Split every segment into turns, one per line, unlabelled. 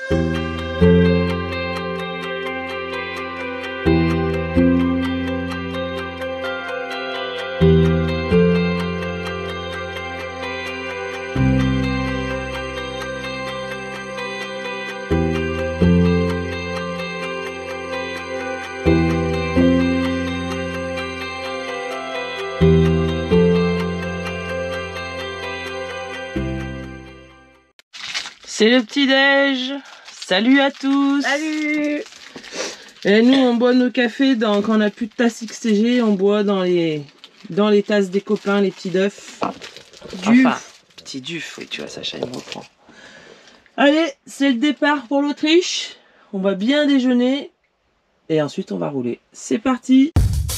C'est le petit-déj. Salut à tous.
Salut.
Et nous on boit nos cafés quand on n'a plus de tasse XTG, on boit dans les tasses des copains, les petits dufs. Enfin, petit duf, oui tu vois, Sacha il me reprend. Allez, c'est le départ pour l'Autriche. On va bien déjeuner et ensuite on va rouler. C'est parti.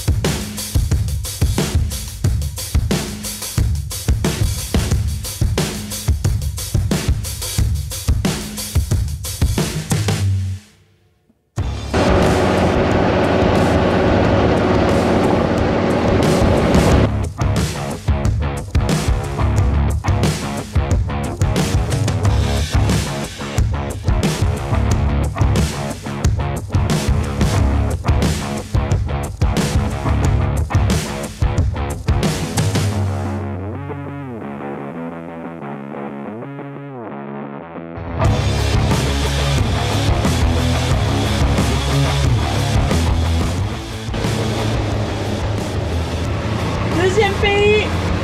Deuxième pays.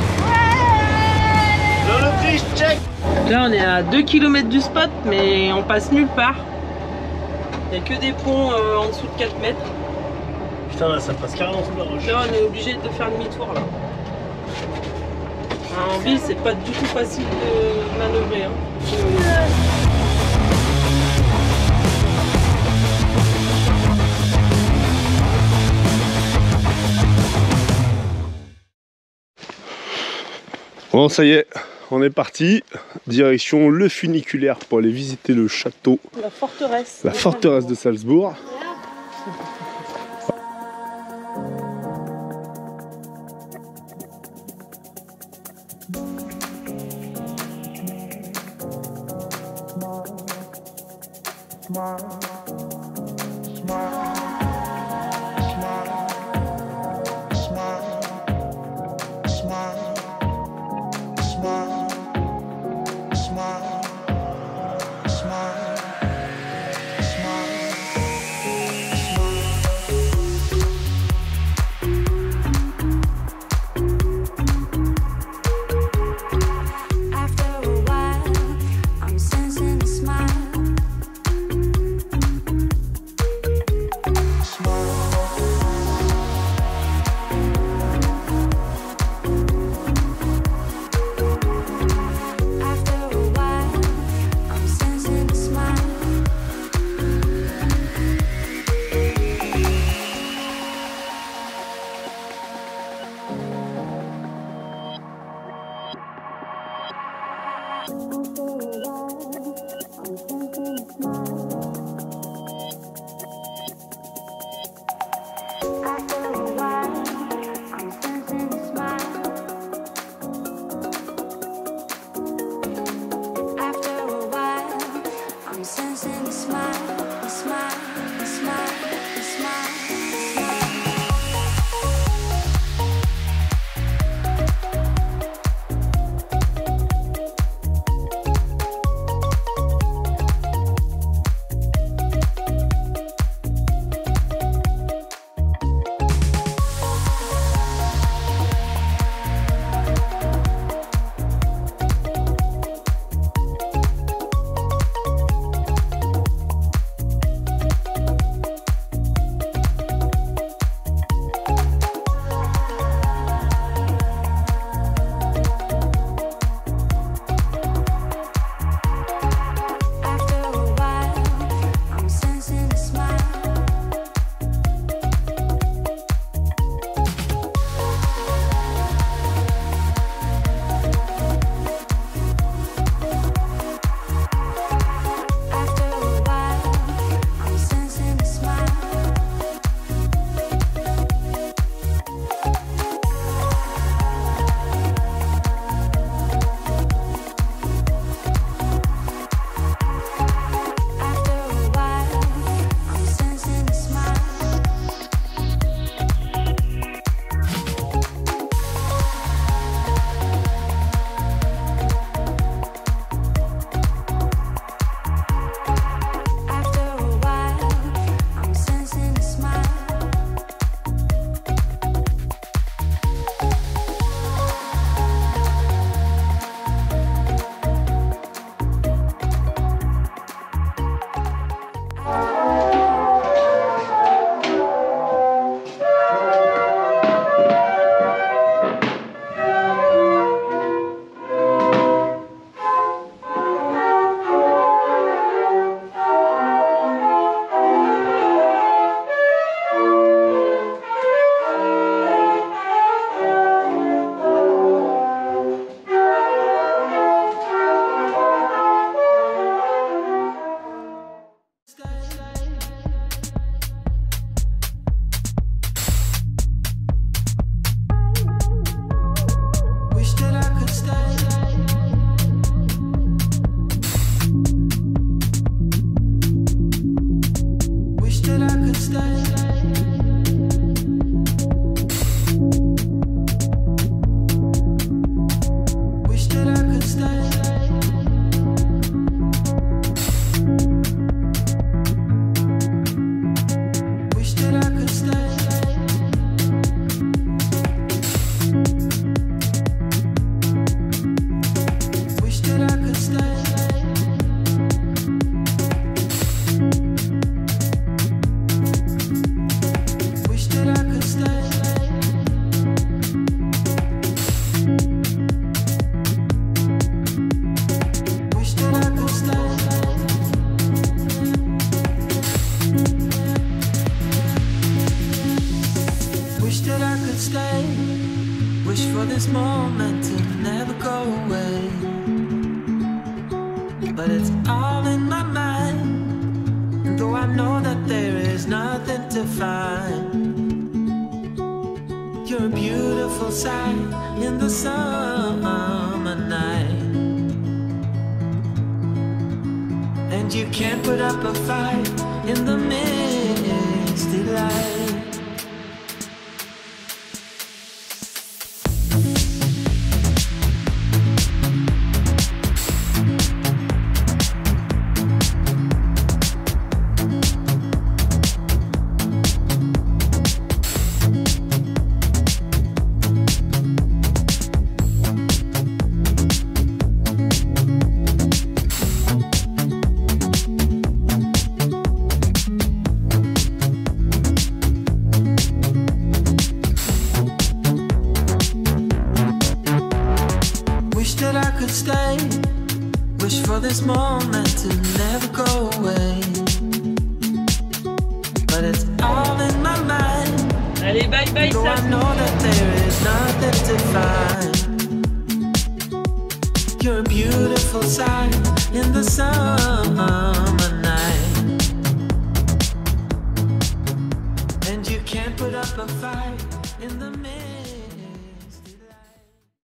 Ouais. L'Autriche, check.
Là on est à 2 km du spot mais on passe nulle part. Il n'y a que des ponts en dessous de 4 mètres.
Putain là ça passe carrément sous la roche.
Là on est obligé de faire demi-tour là. En ville c'est pas du tout facile de manœuvrer.
Bon ça y est, on est parti, direction le funiculaire pour aller visiter le château.
La forteresse.
La forteresse de Salzbourg.
all in my mind. And though I know that there is nothing to find, you're a beautiful sight in the summer night. And you can't put up a fight in the misty light. That I could stay, wish for this moment to never go away, but it's all in my mind.
Allez, bye bye,
though I know that there is nothing to find. You're a beautiful sight in the summer night, and you can't put up a fight in the middle.